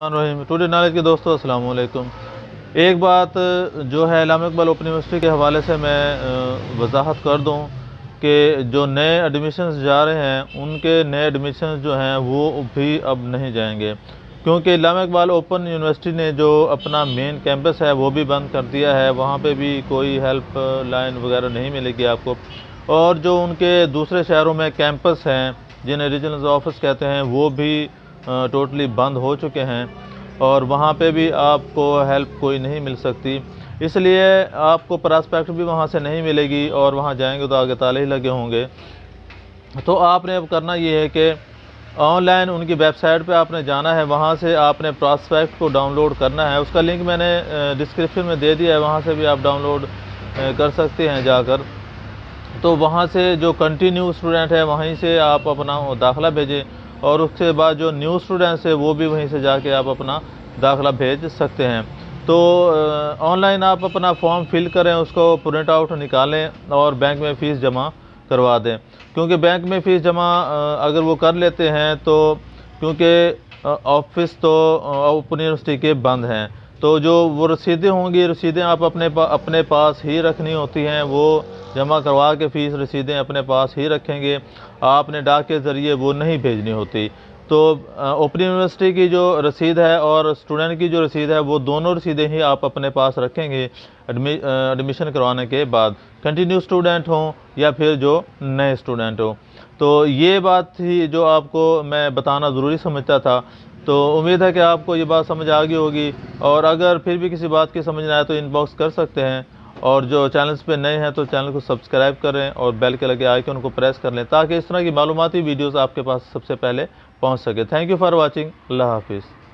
Today knowledge के दोस्तों अस्सलाम वालेकुम। एक बात जो है इलामा इकबाल ओपन यूनिवर्सिटी के हवाले से मैं वजाहत कर दूं कि जो नए एडमिशन्स जा रहे हैं उनके नए एडमिशन्स जो हैं वो भी अब नहीं जाएंगे, क्योंकि इलामा इकबाल ओपन यूनिवर्सिटी ने जो अपना मेन कैंपस है वो भी बंद कर दिया है। वहाँ पे भी कोई हेल्प लाइन वगैरह नहीं मिलेगी आपको। और जो उनके दूसरे शहरों में कैंपस हैं जिन्हें रीजनल ऑफिस कहते हैं वो भी टोटली बंद हो चुके हैं और वहाँ पे भी आपको हेल्प कोई नहीं मिल सकती। इसलिए आपको प्रॉस्पेक्ट भी वहाँ से नहीं मिलेगी और वहाँ जाएंगे तो आगे ताले ही लगे होंगे। तो आपने अब करना ये है कि ऑनलाइन उनकी वेबसाइट पे आपने जाना है, वहाँ से आपने प्रॉस्पेक्ट को डाउनलोड करना है। उसका लिंक मैंने डिस्क्रिप्शन में दे दिया है, वहाँ से भी आप डाउनलोड कर सकते हैं जाकर। तो वहाँ से जो कंटिन्यू स्टूडेंट है वहीं से आप अपना दाखिला भेजें और उसके बाद जो न्यू स्टूडेंट्स है वो भी वहीं से जाके आप अपना दाखिला भेज सकते हैं। तो ऑनलाइन आप अपना फॉर्म फिल करें, उसको प्रिंट आउट निकालें और बैंक में फ़ीस जमा करवा दें। क्योंकि बैंक में फ़ीस जमा अगर वो कर लेते हैं तो क्योंकि ऑफिस तो ओपन यूनिवर्सिटी के बंद हैं, तो जो वो रसीदें होंगी, रसीदें आप अपने पास ही रखनी होती हैं। वो जमा करवा के फ़ीस रसीदें अपने पास ही रखेंगे, आपने डाक के ज़रिए वो नहीं भेजनी होती। तो ओपन यूनिवर्सिटी की जो रसीद है और स्टूडेंट की जो रसीद है वो दोनों रसीदें ही आप अपने पास रखेंगे एडमिशन करवाने के बाद, कंटिन्यू स्टूडेंट हों या फिर जो नए स्टूडेंट हों। तो ये बात थी जो आपको मैं बताना ज़रूरी समझता था। तो उम्मीद है कि आपको ये बात समझ आ गई होगी, और अगर फिर भी किसी बात की समझ ना आए तो इनबॉक्स कर सकते हैं। और जो चैनल्स पे नए हैं तो चैनल को सब्सक्राइब करें और बेल के लगे आइकन को प्रेस कर लें ताकि इस तरह की मालूमाती वीडियोस आपके पास सबसे पहले पहुंच सके। Thank you for watching. अल्लाह हाफिज़।